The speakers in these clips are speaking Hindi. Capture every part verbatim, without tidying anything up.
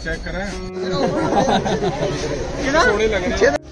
चेक करें सोने लग रहे हैं।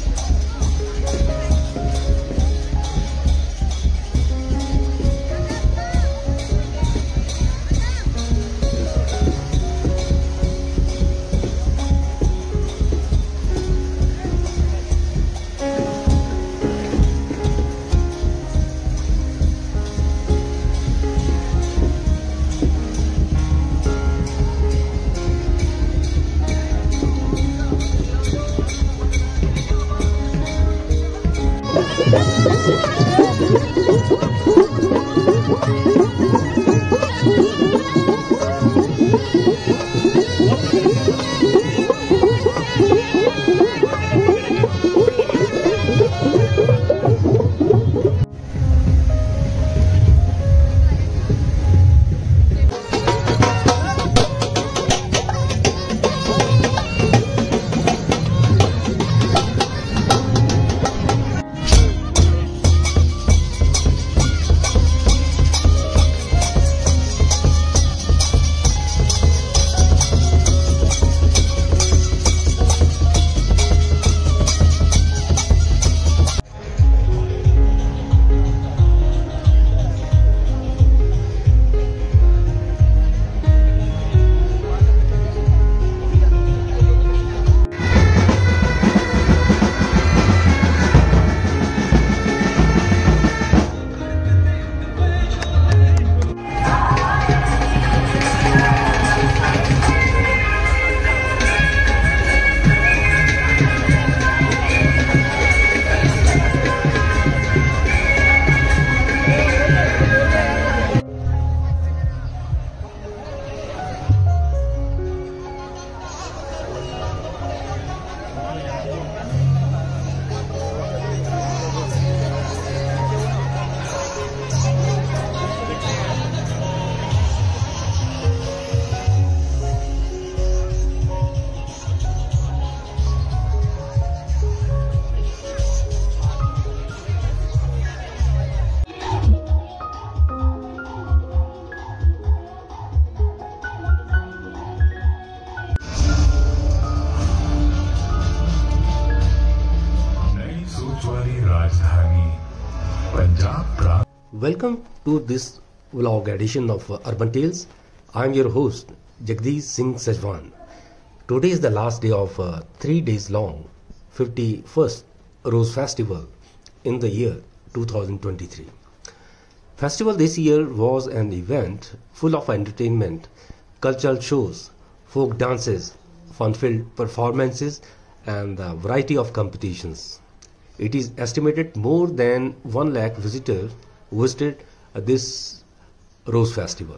Welcome to this vlog edition of uh, Urban Tales. I am your host Jagdish Singh Sajwan. Today is the last day of uh, three days long fifty-first Rose Festival in the year two thousand twenty-three. Festival this year was an event full of entertainment, cultural shows, folk dances, fun-filled performances and a variety of competitions. It is estimated more than one lakh visitors visited uh, this Rose Festival.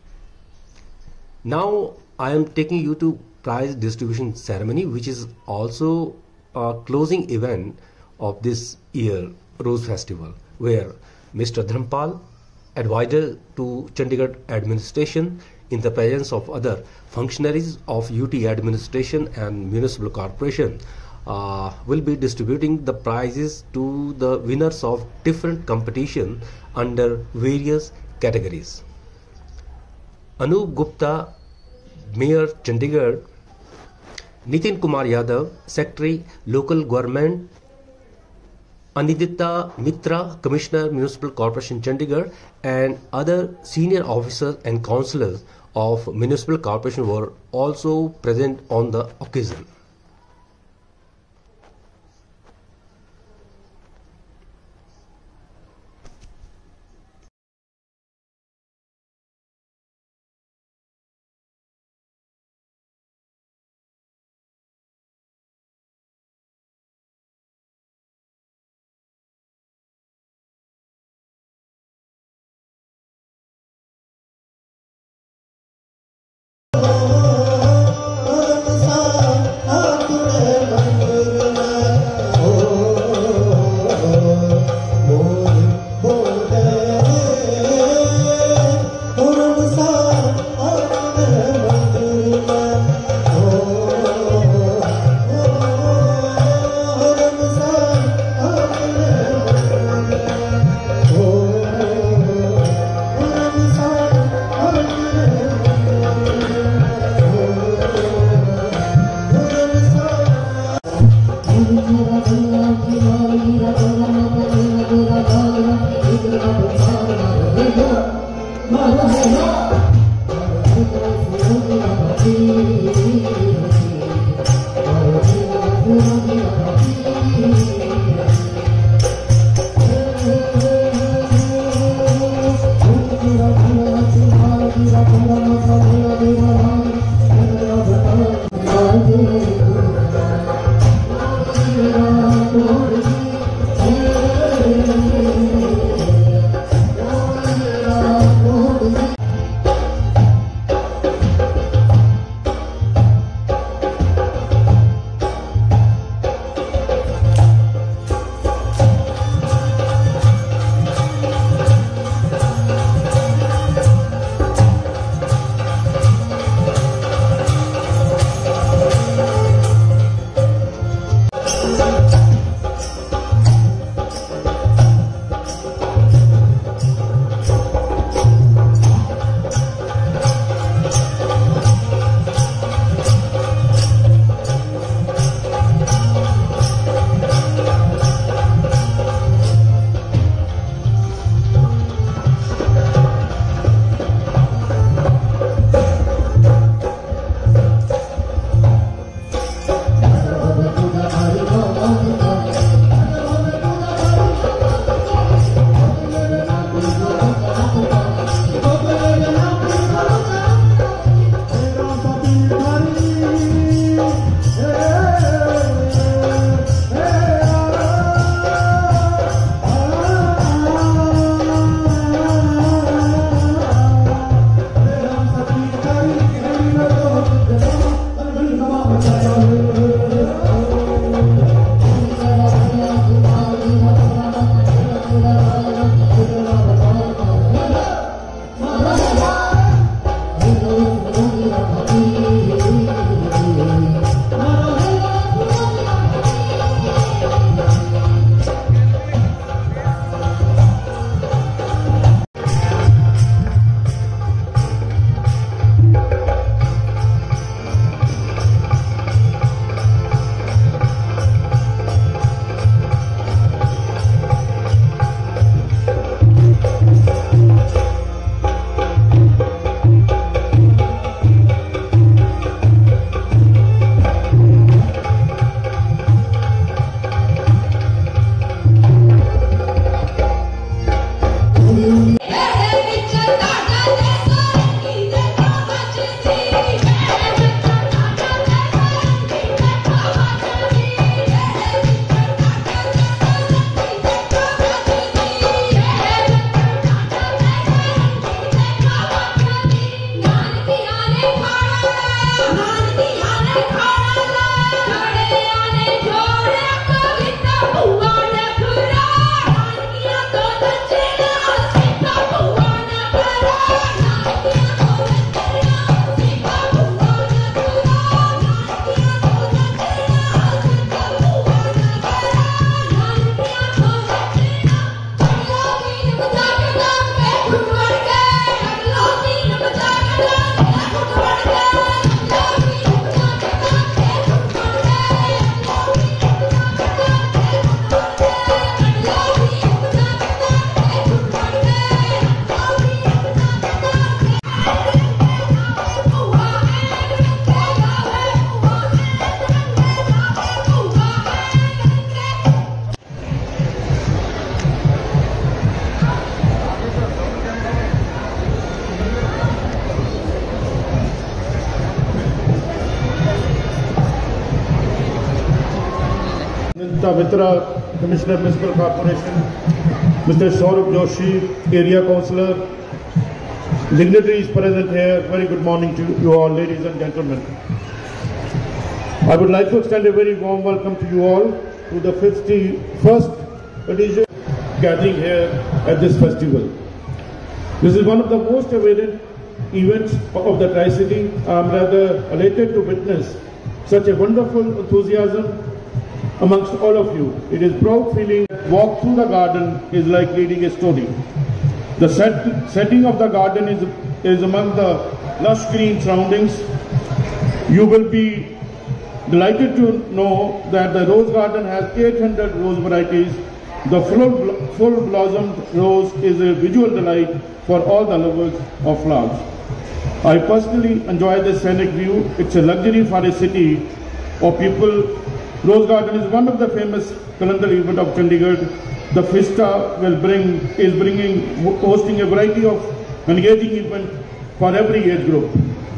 Now I am taking you to prize distribution ceremony, which is also a closing event of this year Rose Festival, where Mister Dharampal, advisor to Chandigarh administration, in the presence of other functionaries of U T administration and municipal corporation, uh, will be distributing the prizes to the winners of different competition under various categories. Anup Gupta, Mayor Chandigarh; Nitin Kumar Yadav, Secretary Local Government; Anindita Mitra, Commissioner Municipal Corporation Chandigarh, and other senior officers and councillors of Municipal Corporation were also present on the occasion. Oh Mitra, Commissioner Municipal Corporation, Mister Saurabh Joshi, Area Councillor, dignitaries present here. Very good morning to you all, ladies and gentlemen. I would like to extend a very warm welcome to you all to the fifty-first edition gathering here at this festival. This is one of the most awaited events of the Tri-City. I am rather elated to witness such a wonderful enthusiasm amongst all of you. It is proud feeling. Walk through the garden is like reading a story. The set, setting of the garden is, is among the lush green surroundings. You will be delighted to know that the rose garden has eight hundred rose varieties The full, full blossomed rose is a visual delight for all the lovers of flowers. I personally enjoy this scenic view. It's a luxury for a city of people. Rose Garden is one of the famous calendar events of Chandigarh. The Fista will bring, is bringing, hosting a variety of engaging events for every age group.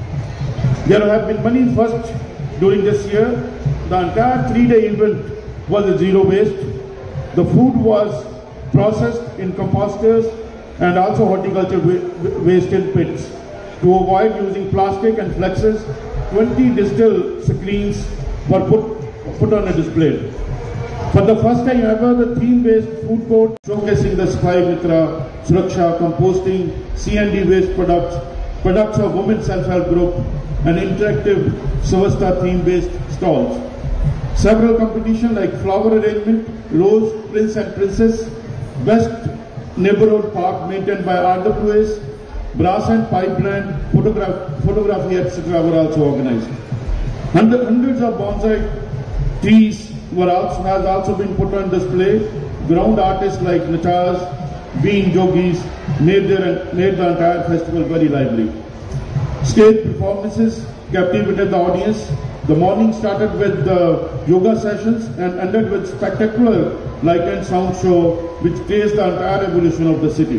There have been many firsts during this year. The entire three-day event was a zero waste. The food was processed in composters and also horticulture waste in pits. To avoid using plastic and flexes, twenty digital screens were put, put on a display. For the first time ever, the theme-based food court showcasing the Safai Mitra, Suraksha, composting, C and D waste products, products of women's self-help group, and interactive Savasta theme-based stalls. Several competitions like flower arrangement, rose, prince and princess, best neighborhood park maintained by R W S, brass and pipe brand, photograph, photography, et cetera were also organized. Hundreds of bonsai trees were also, has also been put on display. Ground artists like Natas, Bean Jogis made, their, made the entire festival very lively. Stage performances captivated the audience. The morning started with the yoga sessions and ended with spectacular light and sound show which traced the entire evolution of the city.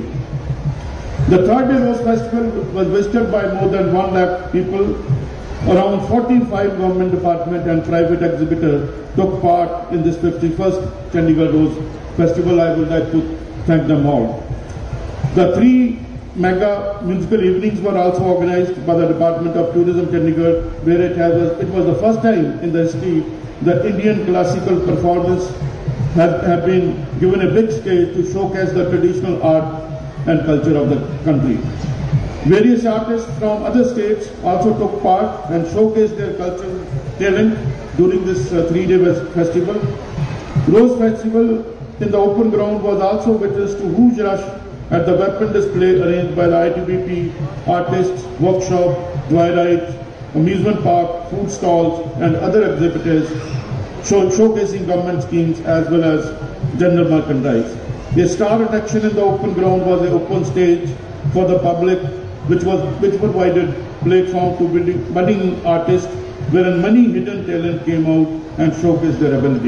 The third day Rose Festival was visited by more than one lakh people. Around forty-five government department and private exhibitors took part in this fifty-first Chandigarh Rose Festival. I would like to thank them all. The three mega musical evenings were also organized by the Department of Tourism Chandigarh, where it, has, it was the first time in the history that Indian classical performance have, have been given a big stage to showcase the traditional art and culture of the country. Various artists from other states also took part and showcased their cultural talent during this uh, three-day festival. Rose Festival in the open ground was also witness to huge rush at the weapon display arranged by the I T B P, artists, workshop, joyrides, amusement park, food stalls and other exhibitors show, showcasing government schemes as well as general merchandise. A star attraction in the open ground was an open stage for the public which was which provided platform to budding, budding artists wherein many hidden talent came out and showcased their ability.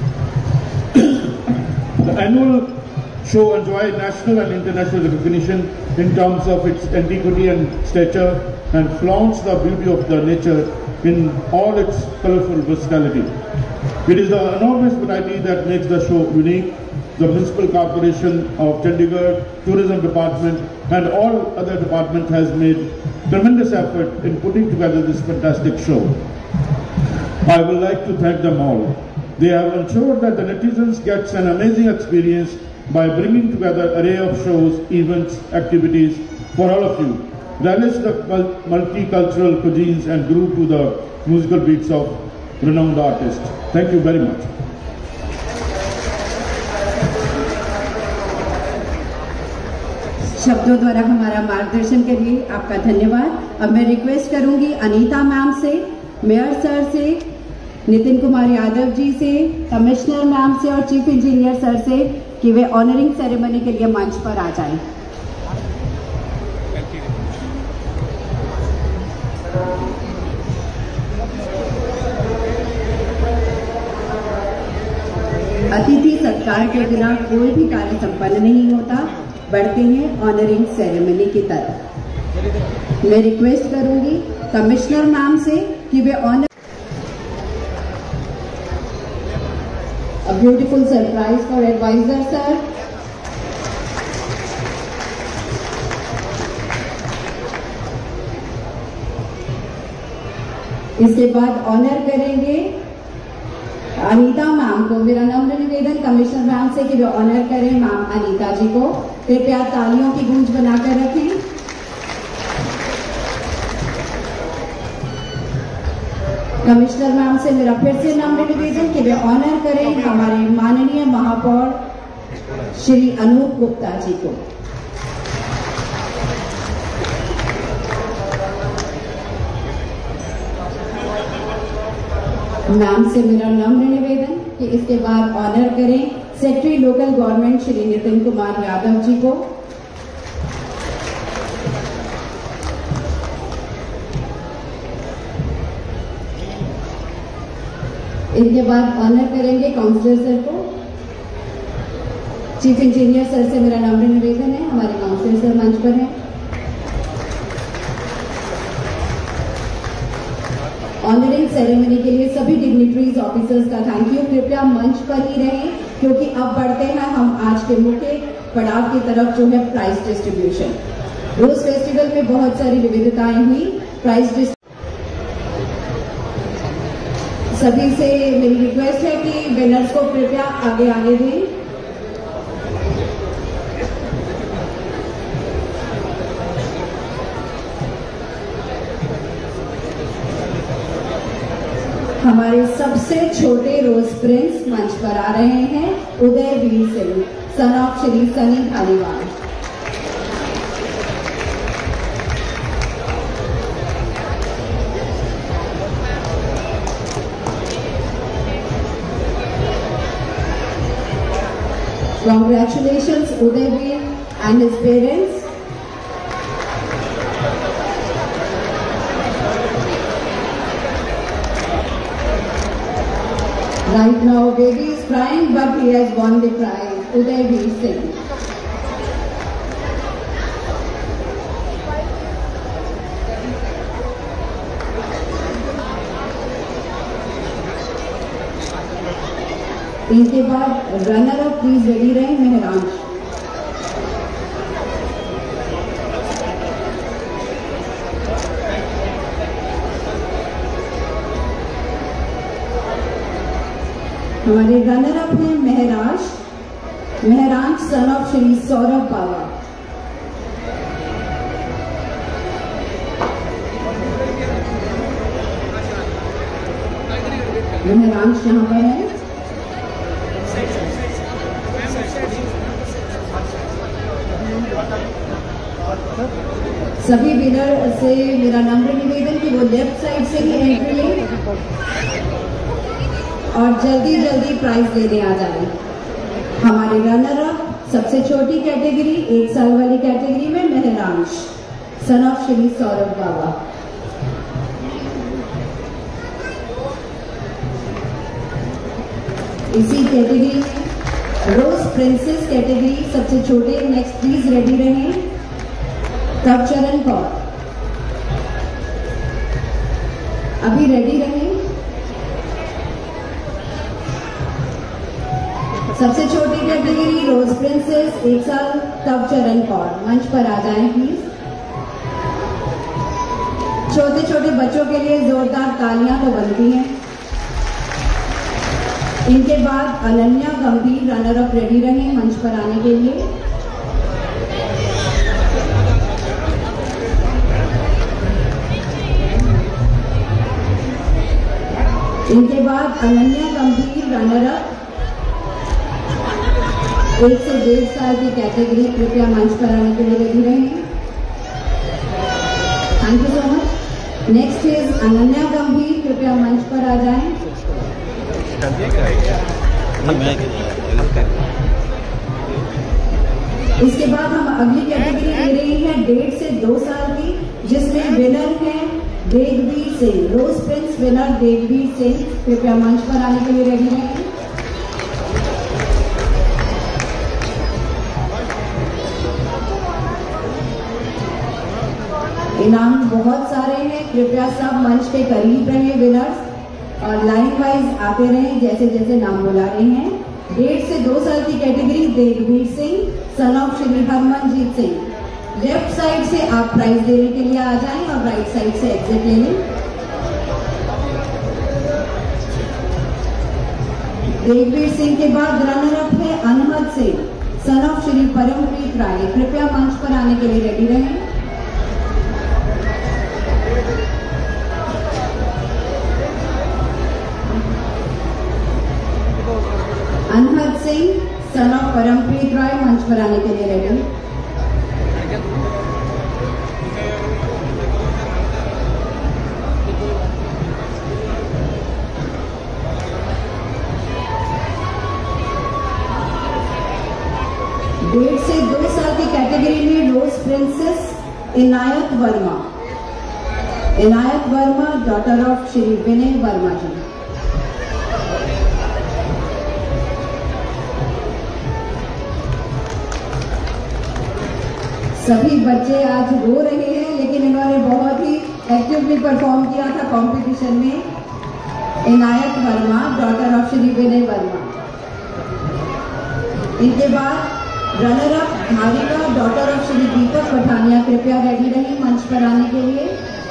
The annual show enjoyed national and international recognition in terms of its antiquity and stature and flaunts the beauty of the nature in all its colorful versatility. It is the enormous variety that makes the show unique. The Municipal Corporation of Chandigarh, Tourism Department and all other departments has made tremendous effort in putting together this fantastic show. I would like to thank them all. They have ensured that the netizens get an amazing experience by bringing together an array of shows, events, activities for all of you. Relish the multicultural cuisines and groove to the musical beats of renowned artists. Thank you very much. शब्दों द्वारा हमारा मार्गदर्शन के लिए आपका धन्यवाद। अब मैं रिक्वेस्ट करूंगी अनीता मैम से, मेयर सर से, नितिन कुमार यादव जी से, कमिश्नर मैम से और चीफ इंजीनियर सर से कि वे ऑनरिंग सेरेमनी के लिए मंच पर आ जाएं। अतिथि सत्कार के बिना कोई भी कार्य संपन्न नहीं होता। बढ़ते हैं ऑनरिंग सेरेमनी की तरफ। मैं रिक्वेस्ट करूंगी कमिश्नर मैम से कि वे honour a beautiful surprise for advisor sir. इसके बाद ऑनर करेंगे अनीता मैम को। मेरा नम्र निवेदन कमिश्नर मैम से कि वे ऑनर करें मैम अनीता जी को। कृपया तालियों की गूंज बनाकर रखें। कमिश्नर मैम से मेरा फिर से नम्र निवेदन कि वे ऑनर करें हमारे माननीय महापौर श्री अनूप गुप्ता जी को। मैम से मेरा नम्र निवेदन कि इसके बाद ऑनर करें secretary local government Shri Nitin Kumar Yadav ji को, इनके बाद ऑनर करेंगे काउंसलर सर को। चीफ इंजीनियर सर से मेरा नम्र निवेदन है, हमारे काउंसलर सर मंच पर हैं। ऑनरिंग सेरेमनी के लिए सभी डिग्निटरीज ऑफिसर्स का थैंक यू। कृपया मंच पर ही रहें क्योंकि अब बढ़ते हैं हम आज के मुख्य पड़ाव की तरफ, जो है प्राइज डिस्ट्रीब्यूशन। रोज फेस्टिवल में बहुत सारी विविधताएं हुई। प्राइज सभी से मेरी रिक्वेस्ट है कि विनर्स को कृपया आगे आगे दें। हमारे सबसे छोटे रोज प्रिंस मंच पर आ रहे हैं, Uday Veer Singh, son of Shri Sunny Dhaliwal. Congratulations, Udayveer and his parents. Right now, baby is crying, but he has won the prize. Udayveer Singh. इनके बाद रनर अप प्लीज रेडी रहे मेहरांश। हमारे रनर अप हैं मेहराश मेहरांश सन ऑफ श्री सौरभ बाबा। मेहरांश यहाँ पर है। सभी विनर से मेरा नम्र निवेदन कि वो लेफ्ट साइड से ही एंट्री लें और जल्दी जल्दी प्राइज देने आ जाए। हमारे रनर अप सबसे छोटी कैटेगरी एक साल वाली कैटेगरी में मेहरांश सन ऑफ श्री सौरभ बाबा। इसी कैटेगरी में रोज प्रिंसेस कैटेगरी सबसे छोटे नेक्स्ट प्लीज रेडी रहें। तपचरण कौर अभी रेडी रहें। सबसे छोटी कैटेगरी रोज प्रिंसेस एक साल तपचरण कौर मंच पर आ जाएं प्लीज। छोटे छोटे बच्चों के लिए जोरदार तालियां तो बनती हैं। इनके बाद अनन्या गंभीर रनर अप रेडी रहें मंच पर आने के लिए। इनके बाद अनन्या गंभीर रनर अप एक से डेढ़ साल की कैटेगरी कृपया मंच पर आने के लिए रेडी रहें। Thank you so much. Next is Ananya Gambhir, कृपया मंच पर आ जाएं। इसके बाद हम अगली कैटेगरी ले रहे हैं डेढ़ से दो साल की, जिसमें विनर है Devveer Singh. Rose prince winner Devveer Singh, कृपया मंच पर आने के लिए रेडी रहें। इनाम बहुत सारे हैं, कृपया सब मंच के करीब रहें विनर्स और लाइन वाइज आते रहें जैसे जैसे नाम बुला रहे हैं। डेढ़ से दो साल की category Devveer Singh son of Shri Harmanjeet Singh. Left side से आप प्राइज देने के लिए आ जाएं और राइट साइड से एग्जिट ले लें। देववीर सिंह के बाद रनर अप है अनहद सिंह सन ऑफ श्री परमप्रीत राय, कृपया मंच पर आने के लिए रेडी रहें। अनहद सिंह सन ऑफ परमप्रीत राय मंच पर आने के लिए ready. Rose princess Inayat Verma. Inayat Verma, daughter of Shri Vinay Verma ji. सभी बच्चे आज रो रहे हैं, लेकिन इन्होंने बहुत ही एक्टिवली परफॉर्म किया था कंपटीशन में। Inayat Verma, daughter of Shri Vinay Verma. इनके बाद runner up Dharika, daughter of Shri Deepak Pathania, कृपया रेडी रही मंच पर आने के लिए।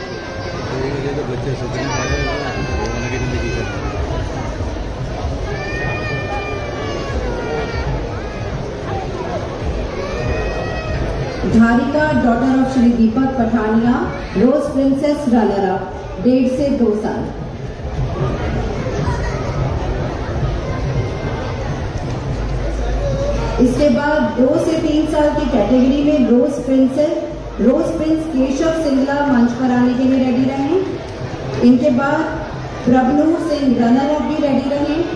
Dharika, daughter of Shri Deepak Pathania, rose princess runner up, डेढ़ से दो साल। इसके बाद दो से तीन साल की कैटेगरी में rose princess rose prince Keshav Singla मंच पर आने के लिए रेडी रहें। इनके बाद प्रभनूर सिंह रनर अप भी रेडी रहें।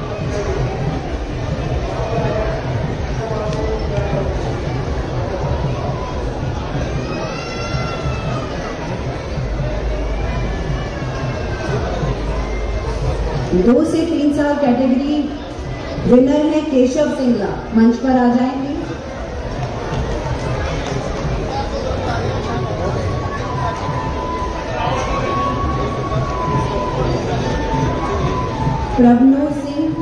दो से तीन साल कैटेगरी विनर है केशव सिंगला, मंच पर आ जाएंगे। प्रभनूर सिंह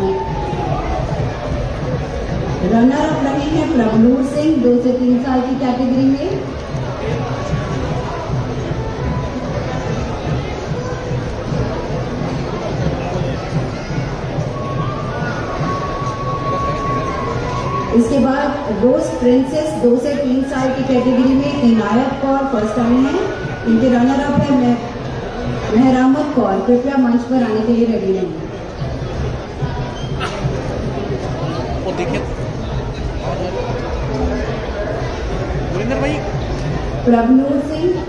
रनर अप रहे हैं। प्रभनूर सिंह दो से तीन साल की कैटेगरी में। इसके बाद रोज प्रिंसेस दो से तीन साल की कैटेगरी में इनायत कौर फर्स्ट आई हैं। इनके रनर अप है मेहरामत कौर, कृपया मंच पर आने के लिए रेडी रहें। प्रभनूर सिंह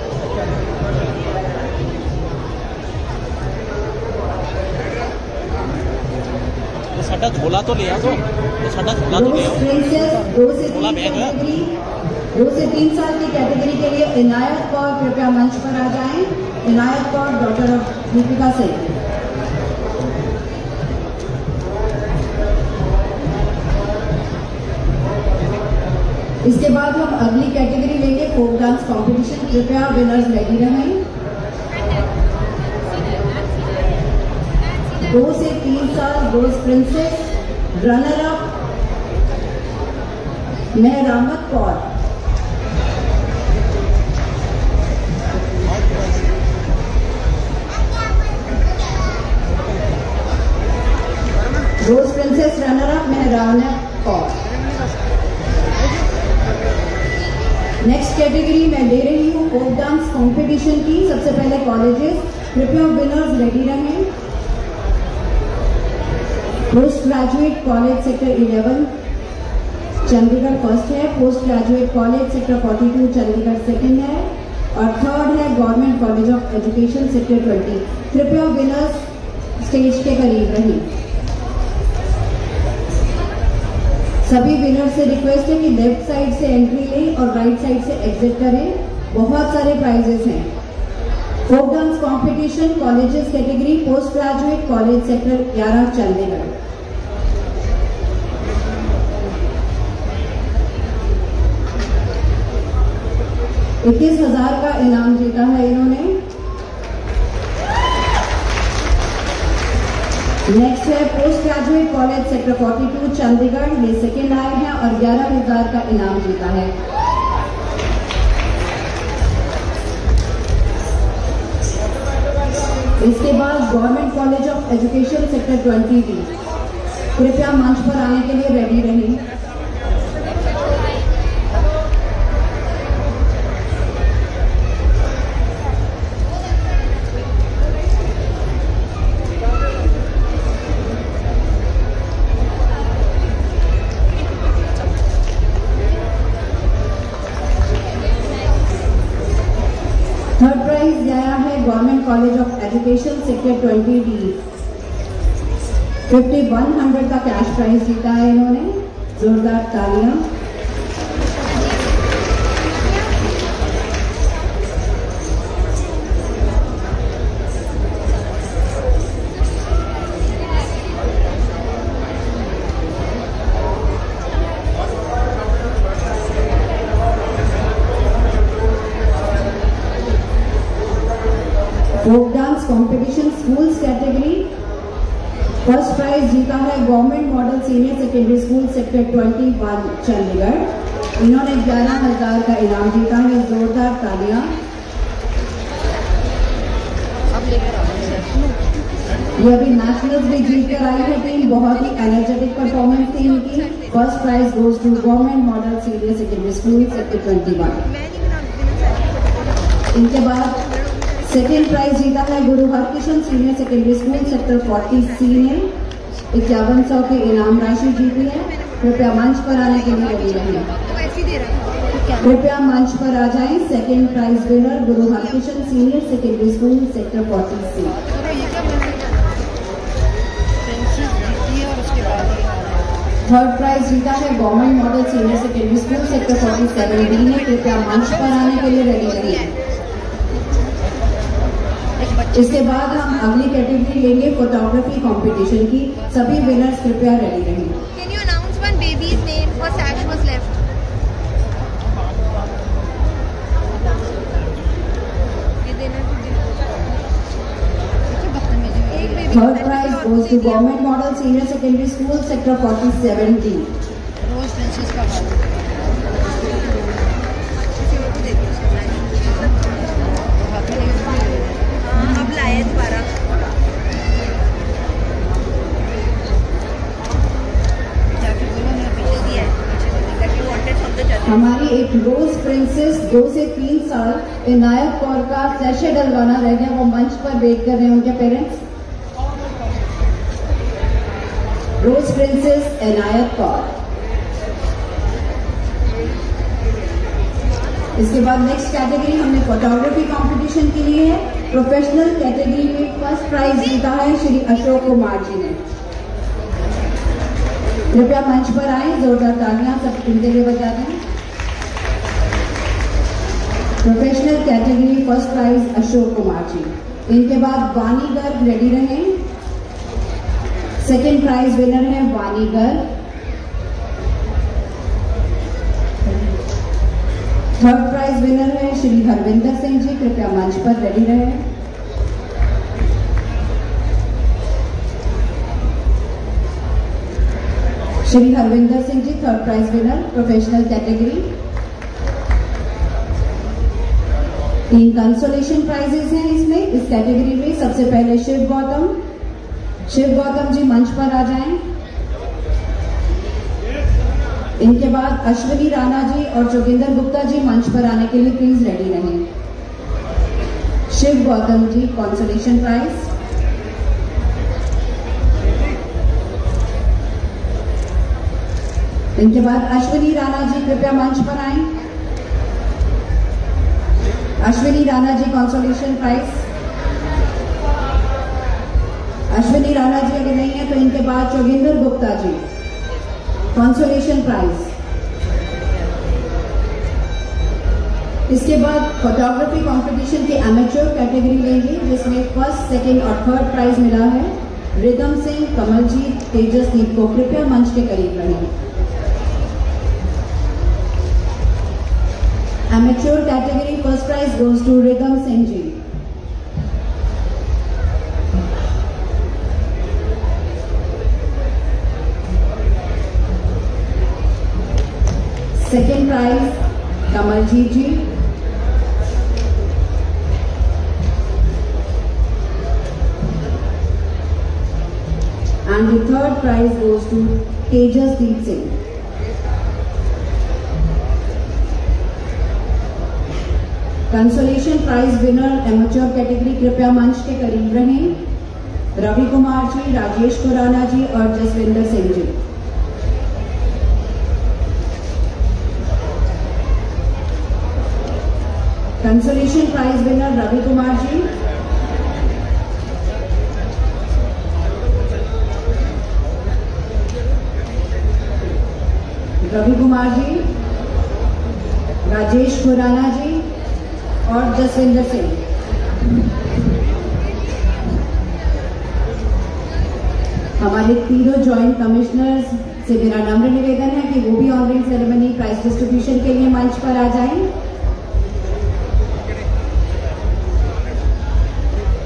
साडा झोला तो लिया तो साडा झोला तो लिया। प्रिंसेस दो से तीन कैटेगरी दो से तीन साल की कैटेगरी के लिए इनायत कौर, कृपया मंच पर आ जाएं। Inayat Kaur, daughter of Deepika Singh. इसके बाद हम अगली कैटेगरी लेंगे फोक डांस कंपटीशन, कृपया विनर्स रेडी रहें। दो से तीन साल rose princess runner up Mehramat Kaur. Rose princess runner up Mehramat Kaur. Next category मैं ले रही हूँ फोक डांस कंपटीशन की। सबसे पहले कॉलेजेस, कृपया विनर्स रेडी रहें। Post graduate college sector eleven Chandigarh first है। Post graduate college sector forty two Chandigarh second है। और थर्ड है government college of education sector twenty. कृपया विनर्स स्टेज के करीब रहें। सभी विनर से रिक्वेस्ट है कि लेफ्ट साइड से एंट्री लें और राइट साइड से एग्जिट करें। बहुत सारे प्राइजेस हैं। Folk dance competition colleges category, post graduate college sector ग्यारह चंडीगढ़। इक्कीस हजार का इनाम जीता है इन्होंने। नेक्स्ट है post graduate college sector forty two Chandigarh, ये सेकेंड आए हैं और ग्यारह हजार का इनाम जीता है। इसके बाद government college of education sector twenty D, कृपया मंच पर आने के लिए रेडी रहें। थर्ड प्राइज गया है government college of education sector twenty D. Fifty one hundred का कैश प्राइज जीता है इन्होंने। जोरदार तालियां। Folk dance competition schools category first prize जीता है government model senior secondary school sector इक्कीस चंडीगढ़। इन्होंने ग्यारह हजार का इनाम जीता है, जोरदार तालियां। ये अभी नेशनल्स भी जीत कर आई है टीम, बहुत ही एनर्जेटिक परफॉर्मेंस थी इनकी। First prize goes to government model senior secondary school sector इक्कीस। इनके बाद सेकेंड प्राइज जीता है Guru Harkishan senior secondary school sector चालीस सी ने इक्यावन सौ की इनाम राशि जीती है। कृपया मंच पर आने के लिए रेडी रहें। कृपया मंच पर आ जाएं। Second prize winner Guru Harkishan senior secondary school sector चालीस सी। थर्ड प्राइज जीता है government model senior secondary school sector सैंतालीस डी ने। कृपया मंच पर आने के लिए रेडी रहें। इसके बाद हम अगली कैटेगरी लेंगे फोटोग्राफी कंपटीशन की। सभी विनर्स कृपया रेडी रहें। Can you announce one baby's name or sash was left? Third prize goes to government model senior secondary school sector forty-seven D. Rose Francis का बात। अब लाए दोबारा। हमारी एक रोज प्रिंसेस दो से तीन साल इनायत कौर का सैशे डलवाना रह गया, वो मंच पर वेट कर रहे हैं उनके parents. Rose princess Inayat Kaur. इसके बाद नेक्स्ट कैटेगरी हमने फोटोग्राफी कंपटीशन के लिए है। प्रोफेशनल कैटेगरी में फर्स्ट प्राइज जीता है श्री अशोक कुमार जी ने। कृपया मंच पर आए, जोरदार तालियां सब इनके लिए बजा दें। Professional category first prize Ashok Kumar ji. इनके बाद वानी गर्ग रेडी रहें। सेकेंड प्राइज विनर है Vani Garg. Third prize winner है श्री हरविंदर सिंह जी। कृपया मंच पर रेडी रहें। Shri Harvinder Singh ji third prize winner professional category. तीन कंसोलेशन प्राइजेस हैं इसमें, इस कैटेगरी में। सबसे पहले शिव गौतम। शिव गौतम जी मंच पर आ जाएं। इनके बाद अश्विनी राणा जी और जोगिंदर गुप्ता जी मंच पर आने के लिए प्लीज रेडी रहें। Shiv Gautam ji consolation prize. इनके बाद अश्विनी राणा जी कृपया मंच पर आएं। Ashwini Rana ji consolation prize. अश्विनी राणा जी अगर नहीं है तो इनके बाद जोगिंदर गुप्ता जी कंसोलेशन प्राइज। इसके बाद फोटोग्राफी कंपटीशन की एमेच्योर कैटेगरी लेंगे, जिसमें फर्स्ट सेकंड और थर्ड प्राइज मिला है रिदम सिंह, कमलजीत, तेजसदीप को। कृपया मंच के करीब रहें। Amateur category first prize goes to Rhythm Singh ji. Second prize Kamaljeet ji. And the third prize goes to Tejasdeep Singh. Consolation prize winner amateur category कृपया मंच के करीब रहें। रवि कुमार जी, राजेश खुराना जी और Jasvinder Singh ji. Consolation prize winner Ravi Kumar ji. Ravi Kumar ji, Rajesh Khurana ji और जसविंदर सिंह। हमारे तीनों ज्वाइंट कमिश्नर्स से मेरा नम्र निवेदन है कि वो भी ऑनलाइन सेरेमनी प्राइज डिस्ट्रीब्यूशन के लिए मंच पर आ जाएं।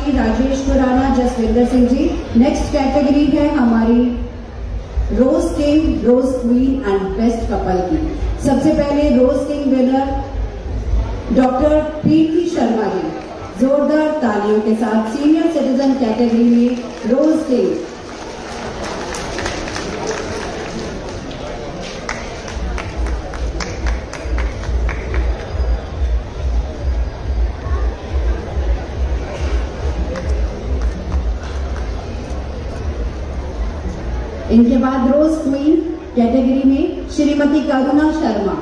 जी, राजेश खुराना, जसविंदर सिंह जी। नेक्स्ट कैटेगरी है हमारी rose king, rose queen and best couple की। सबसे पहले rose king winner doctor Preeti Sharma ji, जोरदार तालियों के साथ सीनियर सिटीजन कैटेगरी में रोज किंग। इनके बाद रोज क्वीन कैटेगरी में Shrimati Karuna Sharma.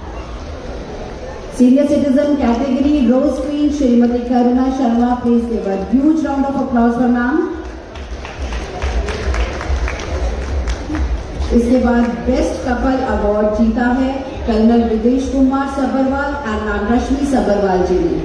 Senior citizen category rose queen Shrimati Karuna Sharma, please give a huge round of applause for ma'am. इसके बाद बेस्ट कपल अवार्ड जीता है कर्नल विदेश कुमार सबरवाल एंड नागरश्मी सबरवाल जी ने।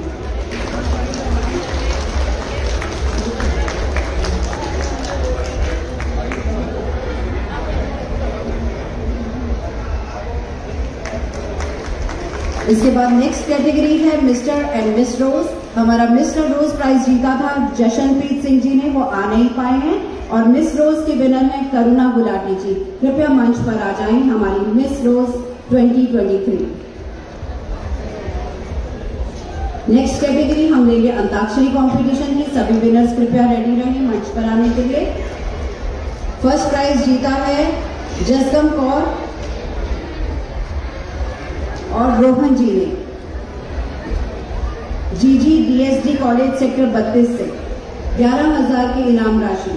इसके बाद नेक्स्ट कैटेगरी है मिस्टर एंड मिस रोज। हमारा मिस्टर रोज प्राइज जीता था जशनप्रीत सिंह जी ने, वो आ नहीं पाए हैं, और मिस रोज के विनर है करुणा गुलाटी जी। कृपया मंच पर आ जाएं हमारी miss rose twenty twenty three. Next category हम लेंगे अंताक्षरी कंपटीशन की। सभी विनर्स कृपया रेडी रहें मंच पर आने के लिए। फर्स्ट प्राइज जीता है जसगम कौर और रोहन जी ने, जीजी डीएसडी कॉलेज सेक्टर बत्तीस से ग्यारह हजार की इनाम राशि।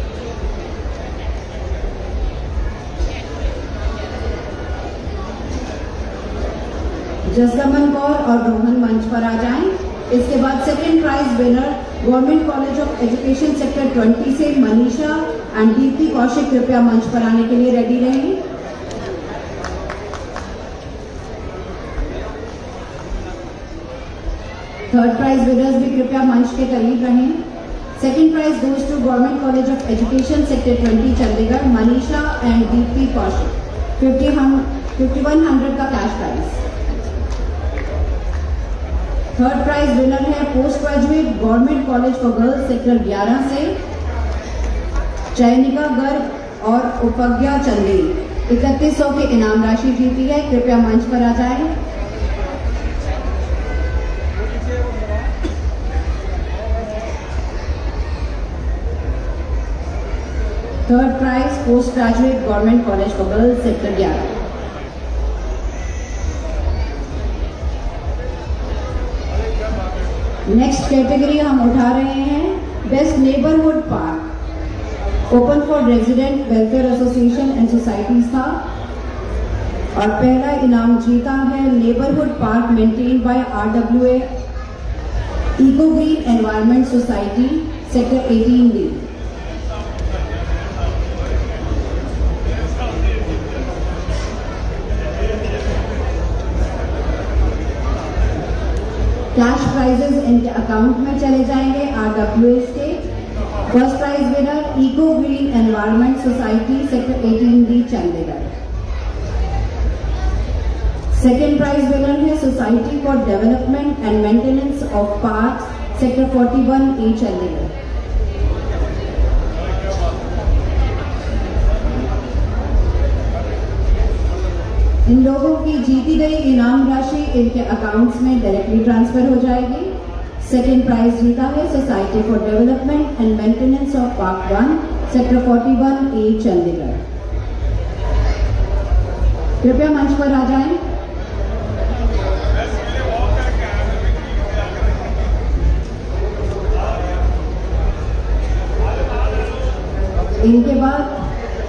जसगमन कौर और रोहन मंच पर आ जाएं। इसके बाद second prize winner government college of education sector twenty से मनीषा एंड दीप्ति कौशिक, कृपया मंच पर आने के लिए रेडी रहें। थर्ड प्राइज विनर्स भी कृपया मंच के करीब रहें। Second prize goes to government college of education sector twenty Chandigarh, Manisha and Deepti Kaushik. Fifty हम फिफ्टी वन हंड्रेड का cash prize. Third prize winner है post graduate government college for girls sector ग्यारह से चयनिका गर्ग और उपज्ञा चंदेल। इकतीस सौ की इनाम राशि जीती है, कृपया मंच पर आ जाएं। Third prize post graduate government college for girls sector ग्यारह। नेक्स्ट कैटेगरी हम उठा रहे हैं best neighbourhood park, open for resident welfare association and societies था, और पहला इनाम जीता है neighbourhood park maintain by RWA eco green environment society sector अठारह डी। कैश प्राइजेस इनके अकाउंट में चले जाएंगे आरडब्ल्यूएस के। First prize winner eco green environment society sector अठारह D Chandigarh. Second prize winner है society for development and maintenance of parks sector इकतालीस ए चंडीगढ़। इन लोगों की जीती गई इनाम राशि इनके अकाउंट्स में डायरेक्टली ट्रांसफर हो जाएगी। सेकेंड प्राइज जीता है society for development and maintenance of park one sector इकतालीस ए चंडीगढ़। कृपया मंच पर आ जाएं। इनके बाद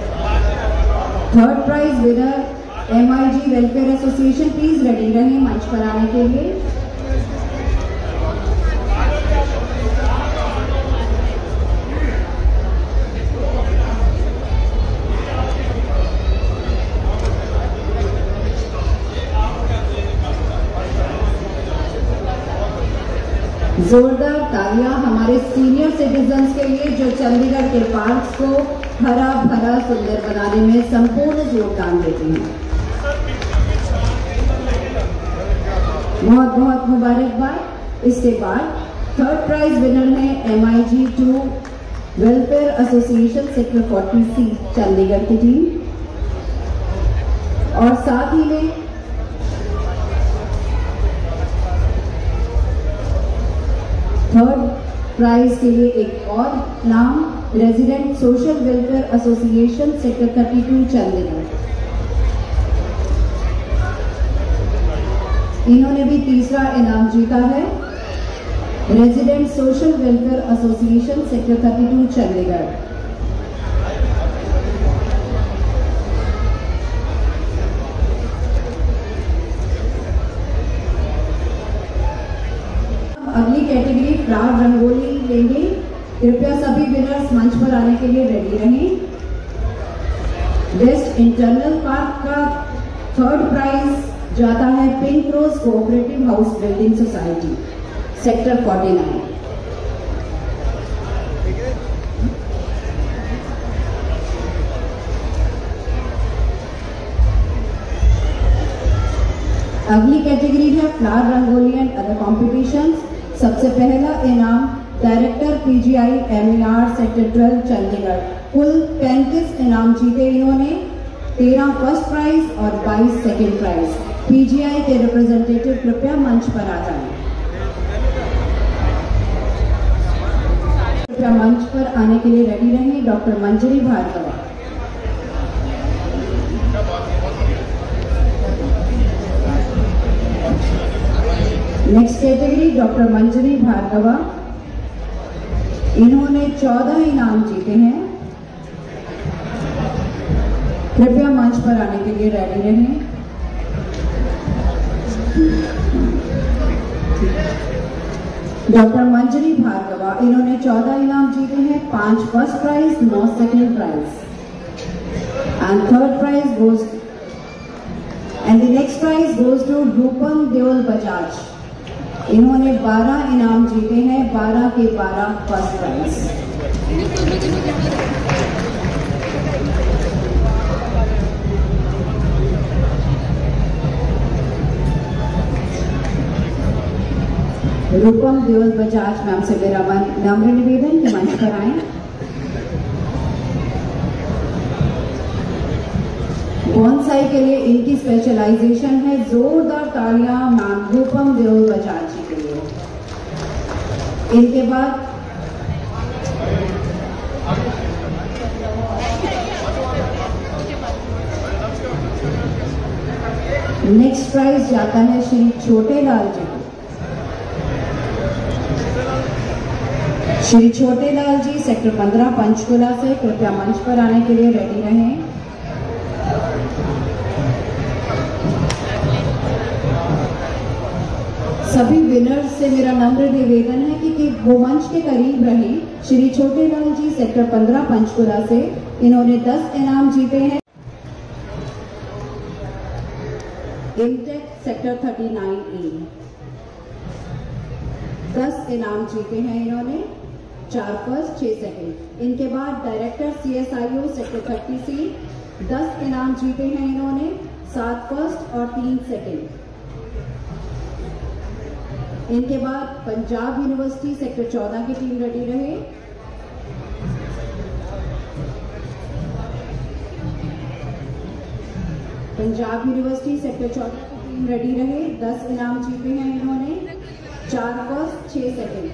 third prize winner MIG welfare association, please ready रहें मंच पर आने के लिए। जोरदार तालियां हमारे सीनियर सिटीजन्स के लिए जो चंडीगढ़ के पार्क्स को हरा भरा सुंदर बनाने में संपूर्ण योगदान देते हैं। बहुत बहुत मुबारकबाद। इसके बाद थर्ड प्राइज विनर है M I G two welfare association sector forty C Chandigarh की टीम। और साथ ही में थर्ड प्राइज के लिए एक और नाम resident social welfare association sector thirty two Chandigarh, इन्होंने भी तीसरा इनाम जीता है। Resident social welfare association sector thirty two Chandigarh. अगली कैटेगरी फ्लावर रंगोली लेंगे। कृपया सभी विनर्स मंच पर आने के लिए रेडी रहें। बेस्ट इंटरनल पार्क का थर्ड प्राइज जाता है pink rose cooperative house building society sector forty nine. अगली कैटेगरी है flower rangoli and other competitions. सबसे पहला इनाम director PGI MER sector twelve Chandigarh. कुल पैंतीस इनाम जीते इन्होंने, तेरह फर्स्ट प्राइज और बाईस सेकेंड प्राइज। पीजीआई के रिप्रेजेंटेटिव कृपया मंच पर आ जाएं। कृपया मंच पर आने के लिए रेडी रहें। Doctor Manjari Bhargava. Next category doctor Manjari Bhargava, इन्होंने चौदह इनाम जीते हैं। कृपया मंच पर आने के लिए रेडी रहें। डॉक्टर मंजरी भार्गवा, इन्होंने चौदह इनाम जीते हैं, पांच फर्स्ट प्राइज, नौ second prize and third prize goes and the next prize goes to Rupam Deol Bajaj. इन्होंने बारह इनाम जीते हैं, बारह के बारह first prize. Rupam Deol Bajaj ma'am से मेरा नम्र निवेदन कि मंच पर आएं। बॉन्साई के लिए इनकी स्पेशलाइजेशन है। जोरदार तालियां मैम रूपम देओल बजाज जी के लिए। इनके बाद नेक्स्ट प्राइज जाता है श्री छोटे लाल जी को। श्री छोटे लाल जी सेक्टर पंद्रह पंचकुला से कृपया मंच पर आने के लिए रेडी रहें। सभी विनर्स से मेरा नम्र निवेदन है कि, कि वो मंच के करीब रहें। श्री छोटे लाल जी सेक्टर पंद्रह पंचकुला से, इन्होंने दस इनाम जीते हैं। INTACH sector thirty nine A दस इनाम जीते हैं इन्होंने, चार फर्स्ट छह सेकेंड। इनके बाद director CSIO sector thirty C दस इनाम जीते हैं इन्होंने, सात फर्स्ट और तीन सेकेंड। इनके बाद पंजाब यूनिवर्सिटी सेक्टर चौदह की टीम रेडी रहे। पंजाब यूनिवर्सिटी सेक्टर चौदह की टीम रेडी रहे। दस इनाम जीते हैं इन्होंने, चार फर्स्ट छह सेकेंड।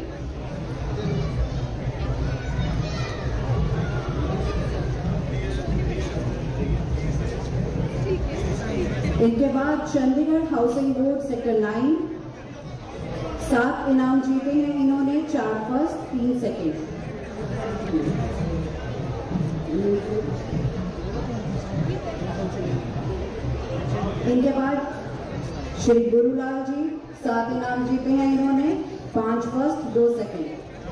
इनके बाद Chandigarh housing board sector nine सात इनाम जीते हैं इन्होंने, चार फर्स्ट तीन सेकेंड। इनके बाद श्री गुरुलाल जी सात इनाम जीते हैं इन्होंने, पांच फर्स्ट दो सेकेंड।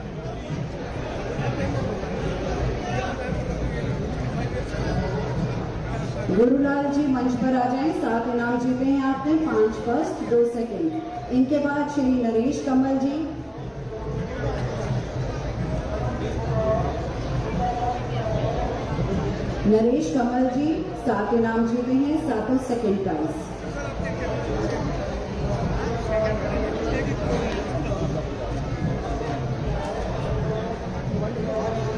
गुरुलाल जी मंच पर आ जाएं। सात इनाम जीते हैं आपने, पांच फर्स्ट दो सेकेंड। इनके बाद श्री नरेश कमल जी नरेश कमल जी सात इनाम जीते हैं, सातों second prize.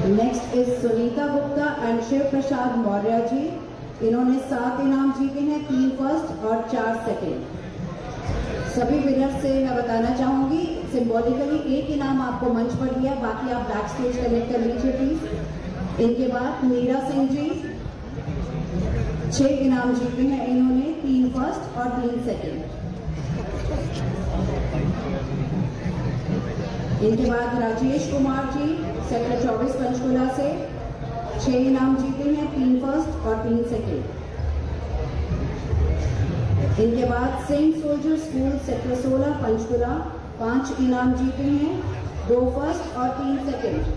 Next is Sunita Gupta and Shiv Prasad Maurya ji. इन्होंने सात इनाम जीते हैं, तीन फर्स्ट और चार सेकंड। सभी विनर से मैं बताना चाहूंगी, सिंबॉलिकली एक इनाम आपको मंच पर दिया, बाकी आप बैक स्टेज कनेक्ट कर लीजिए प्लीज। इनके बाद मीरा सिंह जी, छह इनाम जीते हैं इन्होंने, तीन फर्स्ट और तीन सेकंड। इनके बाद राजेश कुमार जी, सेक्टर चौबीस पंचकुला से, छह इनाम जीते हैं, तीन फर्स्ट और तीन सेकंड। इनके बाद सेंट सोल्जर स्कूल सेक्टर सोलह पंचकुला, पांच इनाम जीते हैं, दो फर्स्ट और तीन सेकंड।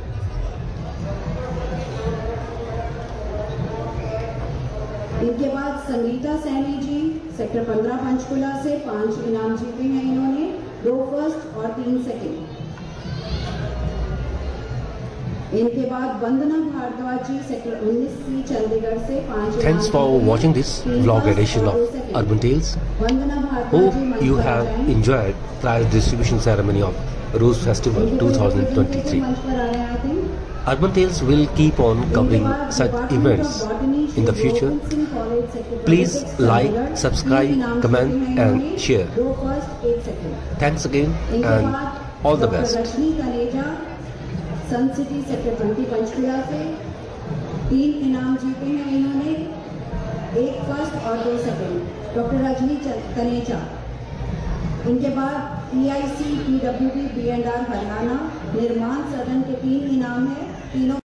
इनके बाद संगीता सैनी जी, सेक्टर पंद्रह पंचकुला से, पांच इनाम जीते हैं इन्होंने, दो फर्स्ट और तीन सेकंड। इनके बाद वंदना भारद्वाज जी, सेक्टर उन्नीस सी चंडीगढ़ से, पांच। Thanks for watching this vlog edition of Urban Tales. Hope you have enjoyed prize distribution ceremony of Rose Festival twenty twenty-three. Urban Tales will keep on covering such events in the future. Please like, subscribe, comment and share. Thanks again and all the best. Sun City sector twenty Panchkula से, तीन इनाम जीते हैं इन्होंने, एक फर्स्ट और दो सेकंड। डॉक्टर रजनी तनेजा। इनके बाद E I C P W D B and R Haryana Nirman Sadan के तीन इनाम है, तीनों